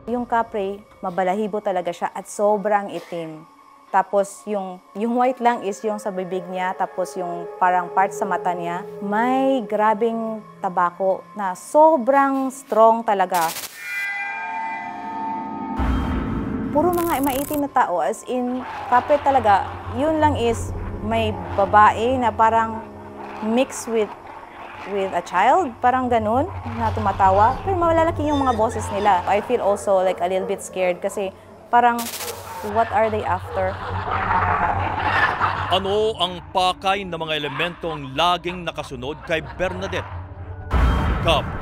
Yung kapre, mabalahibo talaga siya at sobrang itim. Tapos yung white lang is yung sa bibig niya, tapos yung parang part sa mata niya, may grabing tabako na sobrang strong talaga. Puro mga maitim na tao, as in, kapre talaga, yun lang is may babae na parang mixed with a child, parang ganun, na tumatawa. Pero malalaki yung mga boses nila. I feel also like a little bit scared kasi parang, what are they after? Ano ang pakay ng mga elementong laging nakasunod kay Bernadette? Kap